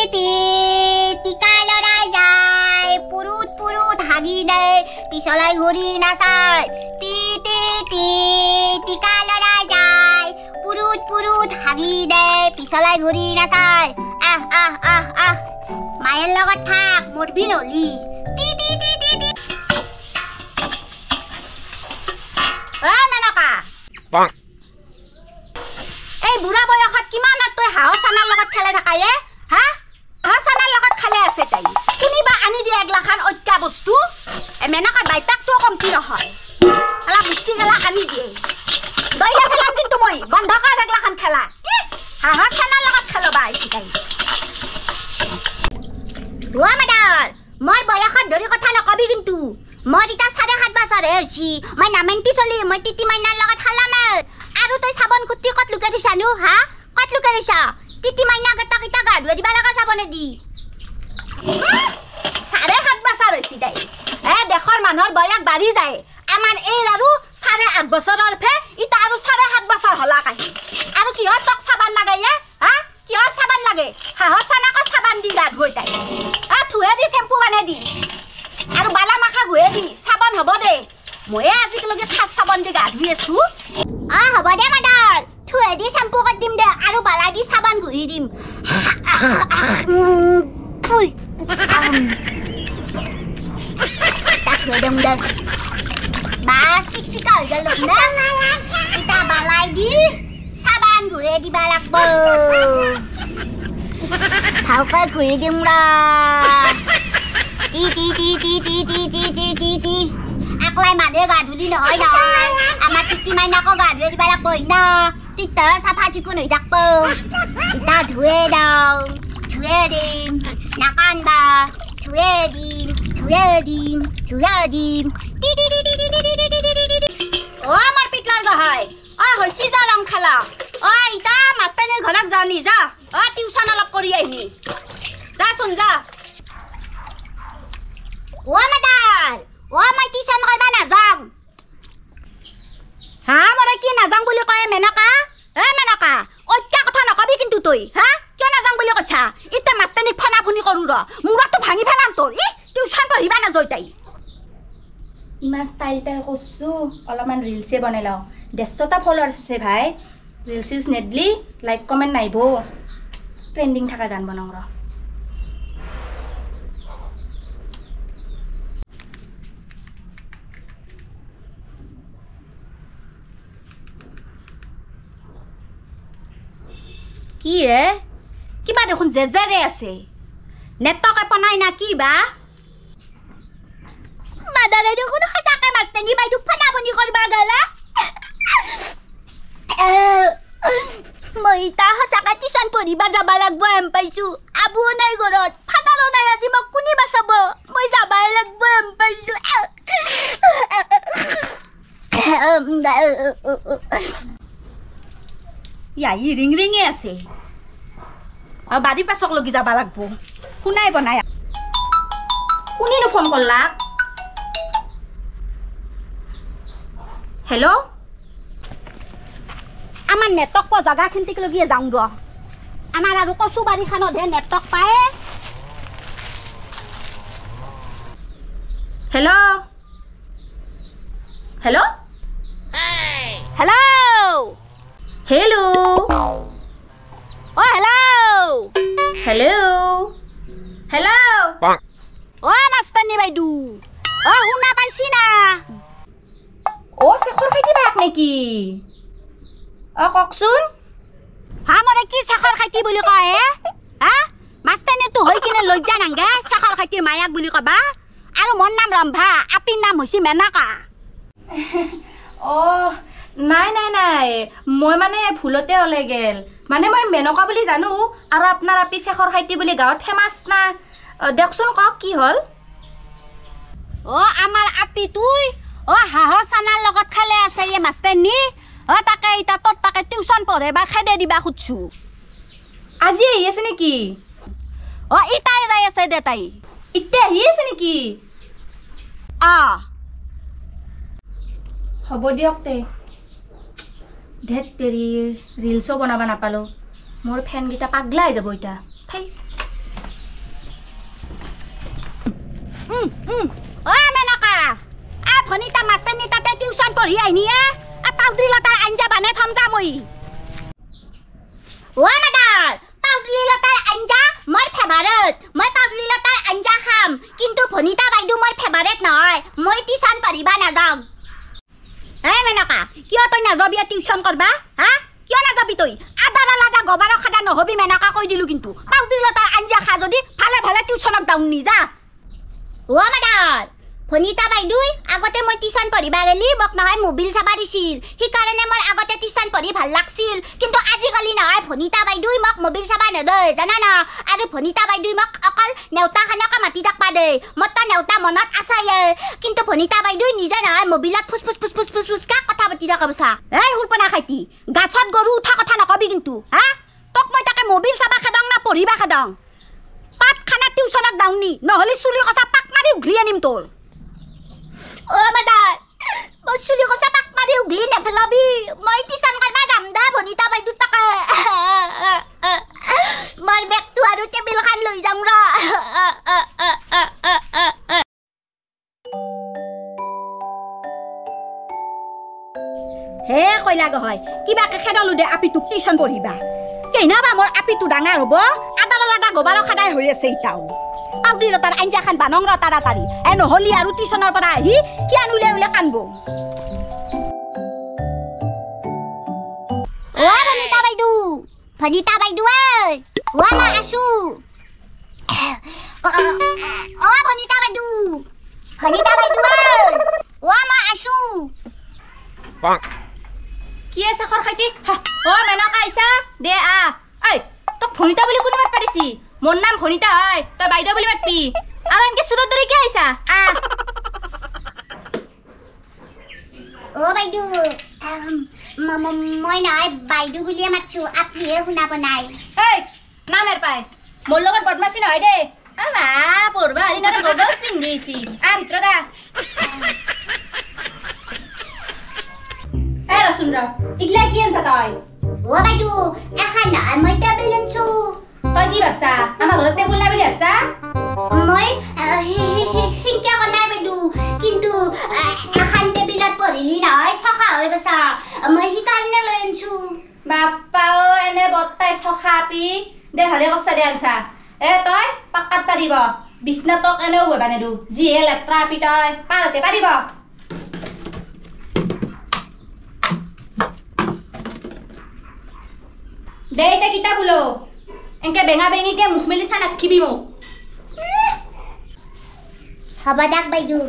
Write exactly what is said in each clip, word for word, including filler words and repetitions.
T টিকা লৰাই যায় পুৰুত পুৰুত হাগি দে পিছলাই ঘূৰি নাচায় টি টি টি টিকা লৰাই যায় পুৰুত পুৰুত হাগি দে পিছলাই ঘূৰি নাচায় আহ আহ আহ আহ মায়েৰ লগত থাক মৰবি নলি টি টি টি টি টি এ মেনকা এই বুঢ়া বয়সত কিমান তই হাঁহ চানাৰ লগত খেলে থাকায়ে হা হাঁহ চানাৰ লগত খেলে আছে তাই কোনিবা আনি দিয়ে এগলাখান ঐক্যা বস্তু এ মেনকাৰ বাইতাকটো কমতি নহয় আলা বস্তি গেলা আনি দিয়ে দইলা খেলাম কিন্তু মই বন্ধ কৰ এগলাখান খেলা হাঁহ চানাৰ লগত খেলবা আহিছি তাই ও মাদাৰ মোৰ বয়সত ধৰি কথা নকবি কিন্তু মই এতিয়া চাৰে সাত বছৰহে হৈছি মই নামেন্তি চলি মই তিতি মাইনাৰ লগত খালাম আৰু তই চাবন কুটি কত লুকাই থৈছানো হা কত লুকাই থৈছা তিতি মাইনা গটা কিটা গা ধুই দিবা লগা চাবনে দি চাৰে সাত বছৰ হৈছি তাই এ দেশৰ মানুহৰ বয়স বাঢ়ি যায় আমাৰ এই আৰু চাৰে আঠ বছৰৰ ফে ইটা আৰু চাৰে সাত বছৰ হলা কাহি আৰু কিহৰ তক চাবান লাগে হা কিহৰ চাবান লাগে হাঁহৰ চানাকত চাবান দি গা ধুই তাই আ থুহে দি চেম্পু বানে দি আৰু বালা মাখা ঘুহে দি চাবান হ'ব দে ময়ে আজিলৈকে খাস চাবান দি গা ধুই আছো আ হ'ব দে মাদাৰ থুহে দি চেম্পু কত দিম দে আৰু বালা দি চাবান ঘুহি দিম ফুই তাক হৈ দিম দে বা চিক চিকা হৈ গেল না ইটা বালাই দি চাবান ঘুহে দিবা লাগব ভালকৈ ঘুহি দিম ৰা টি টি টি টি টি টি টি টি টি টি আকলাই মাদে গা ধুলি নহয় নহয় আমাৰ টিটি মাইনাকো গা ধুই দিবা লাগব না তিতা চাফা চিকুণ হৈ থাকব ইটা ধুৱে দাও ধুৱে দিম নাকানবা ধুৱে দিম ধুৱে দিম ধুৱে দিম টি টি টি টি টি টি টি টি অ আমাৰ পিটলাৰ গহাই অ হৈছি যা ৰং খেলা অ ইটা মাষ্টাৰনীৰ ঘৰত যাওনি যা অ টিউচন অলপ কৰি আহিনি যা চোন যা ও মাদাৰ ও মই টিউচন কৰবা নাযাম হা মৰে কি নাযাম বুলি কয় মেনকা এ মেনকা ঐক্যা কথা নকবি কিন্তু তই হা কিয় নাযাম বুলি কৈছা ইটা মাষ্টাৰনীক ফনা ফুনি কৰো ৰ মূৰটো ভাঙি পেলাম তোৰ ই টিউচন পঢ়িবা নাযায় তাই ইমান ষ্টাইল টাইল কৰছো অলপমান ৰিলছে বনাই লওঁ দেড়শটা ফলোৱাৰ্ছ আছে ভাই ৰিলছ চিলছ নেদলি লাইক কমেণ্ট নাইব ট্ৰেণ্ডিং থকা গান বনাওঁ ৰ কি হে কিবা দেখোন জেজেৰে আছে নেটকে পনাই না কি বা মাদাৰে দেখোন সঁচাকে মাষ্টাৰনী বাইদেউক ফনা ফুনি কৰবা গলা মই ইটা সঁচাকে টিউচন পঢ়িবা যাবা লাগব এম পাইছো আবুও নাই ঘৰত ফাদাৰো নাই আজি মোক কোনে বাচাব মই যাবাই লাগব এম পাইছো ইয়াই ৰিং ৰিঙে আছে বাৰীৰ পাছক লগি যাবা লাগব শুনাই বনাই কোনেনো ফোন কৰলা হেল্ল' আমাৰ নেটৱৰ্ক পোৱা জাগাখিনিক লগিয়ে যাওঁ ৰ আমাৰ আৰু কচু বাৰীখনতহে নেটৱৰ্ক পায় হেল্ল' হেল্ল' হেল্ল' হেল্ল' অ হেল্ল' হেল্ল' হেল্ল' অ মাষ্টাৰনী বাইদেউ অ শুনা পাইছি না অ শেখৰ খাইটি বাক নেকি অ কওকচোন হা মৰে কি শেখৰ খাইটি বুলি কয় হে হা মাষ্টাৰনীটো হৈ কিনে লজ্জা নাংগে শেখৰ খাইটিৰ মায়াক বুলি কবা আৰু মোৰ নাম ৰম্ভা আপিৰ নাম হৈছে মেনকা অ নাই নাই নাই মই মানে ভুলতে ওলাই গেল মানে মই মেনকা বুলি জানো আৰু আপোনাৰ আপি শেখৰ খাইটি বুলি গাঁৱত ফেমাছ না দেখচোন কওক কি হ'ল অ আমাৰ আপি তুই অ হাঁহৰ চানাৰ লগত খালে আছে এই মাষ্টাৰনী অ তাকে ইটা তোৰ তাকে টিউচন পঢ়ে বা খেদে দিবা খুদছো আজি আহি আছে নেকি অ ইটাই যাই আছে দে তাই এতিয়া আহি আছে নেকি অ হ'ব দিয়ক তে ধেত তেৰি ৰিলছো বনাব নাপালোঁ মোৰ ফেনকেইটা পাগলা হৈ যাব এতিয়া থাই উম উম অ মেনকা আ ভনিতা মাস্টাৰ নিতাতে টিউচন পঢ়ি আইনি আ আ পাউডি লতাৰ আঞ্জা বানে থম যা মই ও মাদাৰ পাউডি লতাৰ আঞ্জা মোৰ ফেভাৰিট মই পাউডি লতাৰ আঞ্জা খাম কিন্তু ভনিতা বাইদু মোৰ ফেভাৰিট নহয় মই টিউচন পঢ়িবা নাযাওঁ এ মেনকা কিয় তই নাযাবি টিউচন কৰবা হা কিয় নাযাবি তই আদাৰা লাদা গবাৰ খাদা নহবি মেনকা কৈ দিলো কিন্তু পাউডি লতাৰ আঞ্জা খা যদি ভালে ভালে টিউচনত দাউন নি যা ও মাদাৰ ভনিতা বাইদুই আগতে মই টিউচন পঢ়িবা গেলি মোক নহয় মোবাইল চাবা দিছিল সেইকাৰণে মোৰ আগতে টিউচন পঢ়ি ভাল লাগছিল কিন্তু আজিকালি নহয় ভনিতা বাইদুই মোক মোবাইল চাবা নদয় জানা না আৰু ভনিতা বাইদুই মোক অকল নেউতা খানাকা মাতি থাকবা দে মোৰ তা নেউতা মনত আছায়ে কিন্তু ভনিতা বাইদুই নিজে নহয় মোবাইলত ফুচ ফুচ ফুচ ফুচ ফুচ ফুচ কা কথা পাতি থাকা বছা এই হুলপনা খাইতি গাছত গৰু উঠা কথা নকবি কিন্তু হা তোক মই তাকে মোবাইল চাবা খাদং না পঢ়িবা খাদং পাত খানা টিউচনত দাউনি নহলে চুলি কচা পাক মাৰি উঘলি আনিম তোৰ ও মাদাৰ মই চুলি কচা পাক মাৰি উঘলি নেপেলাবি মই টিউচন কৰবা যাম দা ভনিতা বাইদু তাকে মই বেগটো আৰু টেবিল খান লৈ যাম ৰ হে কইলা গহয় কিবাকে খেদলো দে আপিটোক টিউচন পঢ়িবা কেইনাবা মোৰ আপিটো ডাঙৰ হ'ব আদাৰ লাদা গবাৰ খাদাই হৈ আছে ইটাও পাউডি লতাৰ আঞ্জা খান বানং ৰ তাড়াতাড়ি এ নহলি আৰু টিউচনৰ পৰা আহি কিয়ান উলে উলে কানব ও ভনিতা বাইদু ভনিতা বাইদু ঐ ও মা আছো ও ভনিতা বাইদু ভনিতা বাইদু ঐ ও মা আছো কি আছে খৰ খাইতি ও মেনকা আইছা দে আ ঐ তোক ভনিতা বুলি কোনে মাত পাৰিছি মোৰ নাম ভনিতা হয় তই বাইদেউ বুলি মাতবি আৰু এনকে সুৰত দৰে কি আইছা আ ও বাইদু মই নাই বাইদু বুলিয়ে মাতছো আপনিহে শুনাব নাই এই নাম এৰ পাই মোৰ লগত বদমাছি নহয় দে আ মা পঢ়বা আলি না গগলছ পিন্ধিছি আ ভিতৰত আ এ ৰচোন ৰ ইগলা কি আনছা তই ও বাইদু এখন নাই মই টেবুল আনছো তই কি ভাবছা আমাৰ ঘৰত টেবুল নাই বুলি ভাবছা মই হিংকা কনাই বাইদু কিন্তু এখন টেবিলত পঢ়িলি নহয় চখা হৈ বছা মই সেইকাৰণে লৈ আনছো বাপ্পা ও এনে বত্তাই চখা পি দে ভালে কছা দে আনছা এ তই পাক্কাত পাৰিব বিছনাতক এনেও বহিবা নেদু যিহে লেত্ৰা পি তই পাৰতে পাৰিব দে এতিয়া কিতাপ ওলো এনকে বেঙা বেঙিকে মুখ মেলি চাই নাখিবি মোক হ'ব দাক বাইদু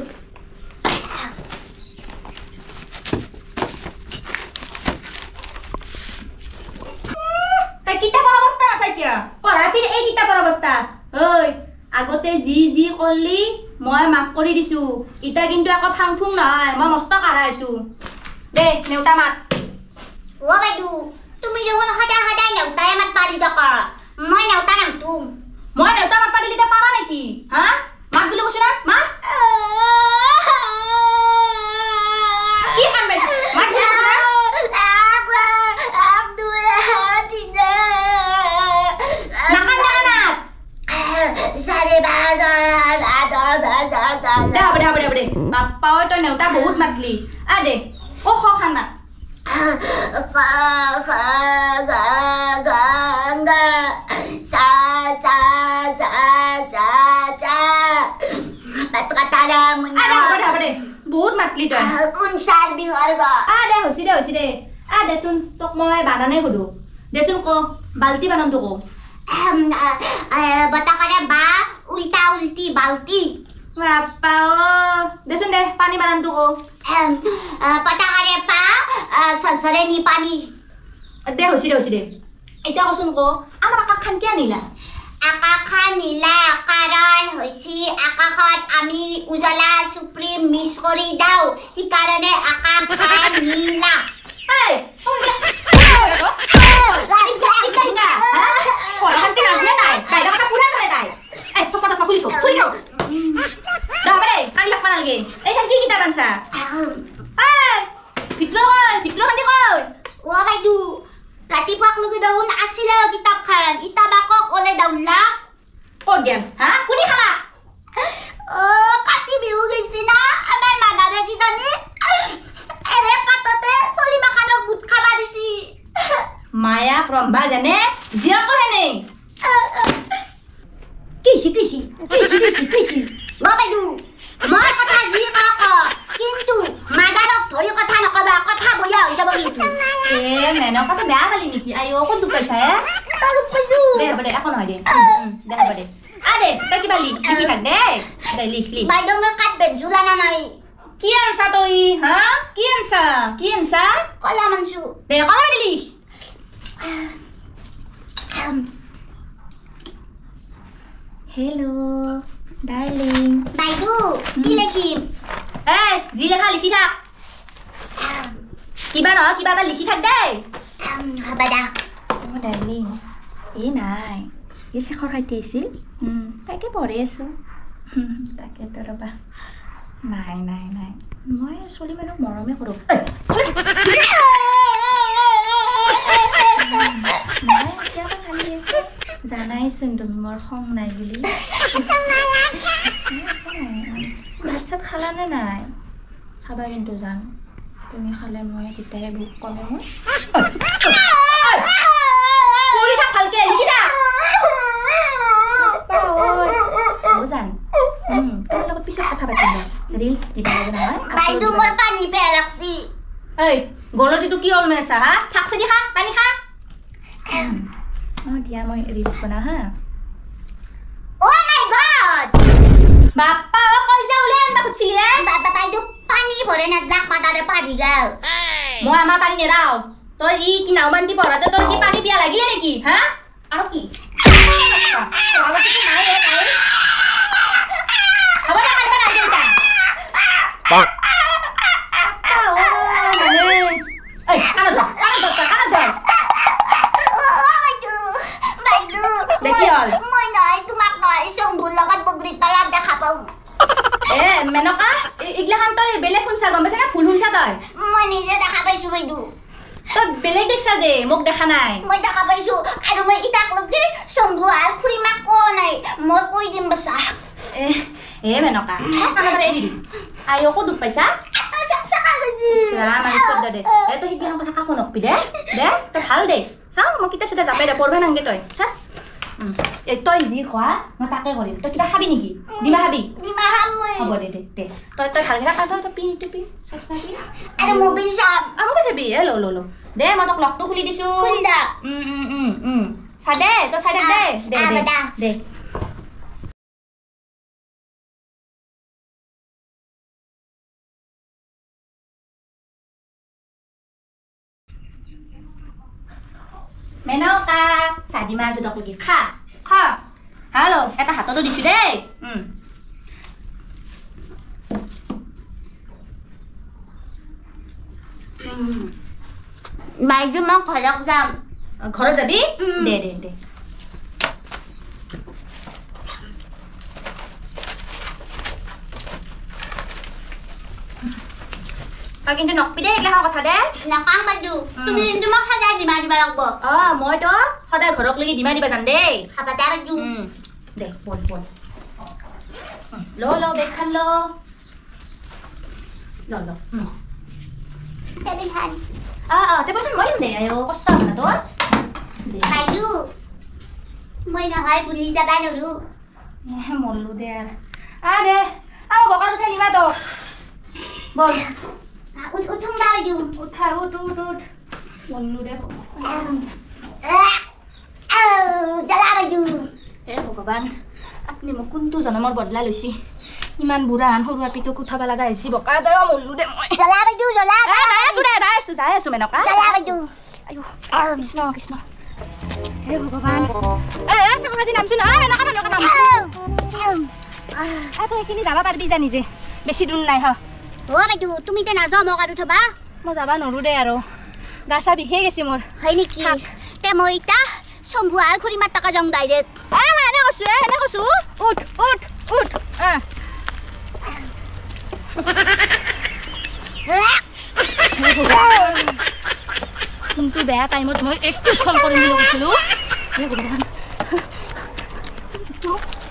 তাই কিতাপৰ অৱস্থা আছে কিয় পঢ়া পিনে এই কিতাপৰ অৱস্থা ঐ আগতে যি যি কৰলি মই মাফ কৰি দিছো ইটা কিন্তু একো ফাং ফুং নহয় মই মস্ত কাঢ়া হৈছো দে নেউতা মাত ও বাইদু তুমি দেখোন সদায় সদায় নেউতাই মাত পাৰি থকা মই নেউতা নামটো মই নেউতা মাত পাৰি দিলে পাৰা নেকি হা মাত বুলি কৈছো না মাত কি কাম বেছ মাত বুলি কৈছো না নাকান দেখা মাত চাৰে বাজাৰ দে হ'ব দে হ'ব দে হ'ব দে বাপ্পা ঐ তই নেউতা বহুত মাতলি আ দে অ খ খান মাত fa fa ga ga ga sa sa sa sa sa patkatara muna ada apa ada deh বহুত matli তই unsar bihar ga আ দে হসি দে হসি দে আ দেচোন তোক মই বানানে হদু দেচোন ক বালতি বানাম তো কো batakare ba ulta ulti balti বাপ্পা ও দেচোন দে পানি বানাম তো কো batakare pa sansare ni pani দে হসি দে হসি দে এটা কচোন ক আমার আকাখান কি আনিলা আকাখান নিলা কাৰণ হইছি আকাশত আমি উজলা সুপ্রিম মিস কৰি দাও হি কাৰণে আকাখান নিলা এই ও গাড়ি গাড়ি গাড়ি না পড়ান কি নাজনে তাই তাই দাটা পুরা করে তাই এই চোপা চোপা খুলি চোপ খুলি চোপ দাবরে কালি লাগ পানালগে এই কি কিতাব আনছা এই ভিতর কই ভিতর খান্দি কই ও বাইদু ৰাতিপুৱাক লগি দাউন আছিল কিতাপ খান ইতাবাকক ওলে দাউলা ক'ত গেল হা কোনি খালা ও বা জানে জিয়া কহে নেই কিছি কিছি কিছি কিছি কিছি মই বাইদেউ মই কথা যি কক কিন্তু মাদাৰক ধৰি কথা নকবা কথা বয়া হৈ যাব কিন্তু এ মেনকাটো বেয়া পালি নেকি আই ও কত পাইছা এ আৰু পাইছো দে হ'ব দে এখন হয় দে দে হ'ব দে আ দে তই কিবা লিখ লিখি থাক দে দে লিখ লিখ বাইদেউ মই কাট বেজুলা না নাই কি আনছা তই হা কি আনছা কি আনছা কলা মানছো দে কলা মানি লিখ হেল্ল' ডাৰ্লিং বাইদেউ কি লিখিম এ যি লেখা লিখি থাক কিবা নহয় কিবা এটা লিখি থাক দেই হ'ব দা অ ডাৰ্লিং এই নাই এই শেষৰ খাইতে আহিছিল তাকে পঢ়ি আছোঁ তাকেতো ৰ'বা নাই নাই নাই মই ছোৱালী মানুহক মৰমে কৰোঁ জানাইচোন তুমি মোৰ খং নাই বুলি ভাত চাত খালানে নাই চাবা কিন্তু যাম তুমি খালে মই তেতিয়াহে ভোক কমে মই পঢ়ি থাক ভালকে লিখি থাক জান তোমাৰ লগত পিছত কথা পাতিম ৰিলছ দিব লাগে নহয় বাইদেউ মোৰ পানী বেয়া লাগছি এই গলতিটো কি হ'ল মেছা হা থাকছে দি খা পানী খা অ দিয়া মই ৰিলছ বনাওঁ হা অ মাই গড বাপ্পা অ কই যা ওলাই আনবা খুজিলি এ বাবা বাইদেউ পানী ভৰে না জাক পাতাৰে পাৰি গেল মই আমাৰ পানী নেৰাও তই ই কি নাও বান্ধি পঢ়াতে তোৰ কি পানী পিয়া লাগিলে নেকি হা আৰু কি মেনকা ইগলাখান তই বেলেগ শুনছা গম পাইছা না ফুল শুনছা তই মই নিজে দেখা পাইছো বাইদেউ তই বেলেগ দেখছা যে মোক দেখা নাই মই দেখা পাইছো আৰু মই ইটাক লগে শম্ভু আৰু খুৰিমা কো নাই মই কৈ দিম বসা এ এ মেনকা কানাবাৰে এৰি দি আইও দুখ পাইছা ৰাম আৰু দে এ তই ইগলাখান কথা কাকো নকবি দে দে তই ভাল দে চাও মই কিতাপ চিতা যাপাই দে পঢ়বা নাংগে তই হা তই যি খোৱা মই তাকে কৰিম তই কিবা খাবি নেকি ডিমা খাবি ডিমা খাম মই হ'ব দে দে দে তই তই ভালকে থাক তই পিনি টুপি চচমা পি আৰু মোবাইল চাম আহো যাবি এ ল ল ল দে মই তোক লকটো খুলি দিছো খুলি দা উম উম উম উম চা দে তই চাই দে দে দে দে মেনকা চাদি মাৰ জুদক লাগি খা খা হালো এটা হাততো দিছো দেই উম বাইদেউ মই ঘৰত যাম ঘৰত যাবি দে দে দে তই কিন্তু নকবি দে এইগিলাখান কথা দে নাকাম বাইদেউ তুমি কিন্তু মোক সদায় ডিমা দিবা লাগব অ মই তো সদায় ঘৰক লাগি ডিমা দিবা যাম দেই খাবা দা বাইদেউ দে বল বল ল ল বেগ খান ল ল ল তেৰি খান অ অ তেবলচোন মই দে আয়ো কষ্ট হ'ব না তোৰ বাইদেউ মই নহয় বুলি যাবা নৰো মল্লু দে আ দে আও বকাত উঠাই নিবা তো বল উঠ উঠুম বাইদেউ উঠা উঠ উঠ উঠ মল্লু দে জ্বালা বাইদেউ হে ভগৱান আপুনি মোক কোনটো জনমৰ বদলা লৈছি ইমান বুঢ়া আন সৰু আপিটোক উঠাব লগা হৈছে বকা দে মল্লু দে মই জ্বালা বাইদেউ জ্বালা যাই আছো দে যাই আছো যাই আছো মেনকা জ্বালা বাইদেউ আয়ো কৃষ্ণ কৃষ্ণ হে ভগৱান এ এ সমাজি নামছো না মেনকা মেনকা নাম আ তই এখিনি যাবা পাৰবি যা নিজে বেছি দূৰ নাই হ অ বাইদেউ তুমি তে নাযাও মোক আৰু থবা মই যাবা নৰো দে আৰু গা চা বিষে গেছি মোৰ হয় নেকি তে মই ইতা শম্ভু আৰু খুৰিমা টাকা যাওঁ ডাইৰেক্ট আ এনে কৈছো এনে কৈছো উঠ উঠ উঠ আ কিন্তু বেয়া টাইমত মই একটু ফোন কৰিম বুলি কৈছিলো হে ভগৱান